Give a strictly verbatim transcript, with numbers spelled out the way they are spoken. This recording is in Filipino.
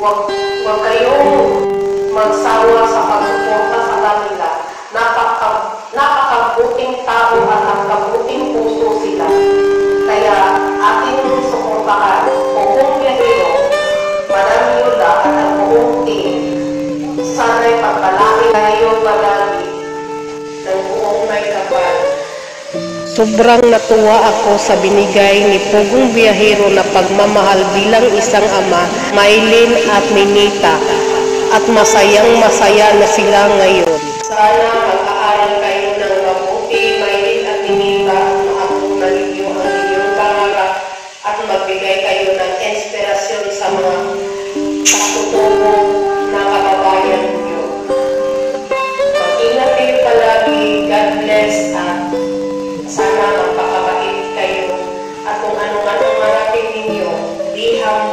Huwag, huwag kayong magsawa sa pagsuporta sa kanila. Napaka, napakabuting tao at napakabuting puso sila. Kaya ating suportahan buong Biyahero, Madam Yuda at ang buong team. Sana'y pagpalaki kayo palagi ng buong may kapal. Sobrang natuwa ako sa binigay ni Pugong Biyahero na pagmamahal bilang isang ama, Maylin at Ninita, at masayang masaya na sila ngayon. Sana mag-aaral kayo ng mabuti, Maylin at Ninita, at makapunan ninyo ang inyong pangarap at magbigay kayo ng inspirasyon sa mga katutubo na kababayan ninyo. Mag-ingat kayo palagi, God bless, at sana magpakabait kayo at kung anong-anong marating ninyo, di hanggang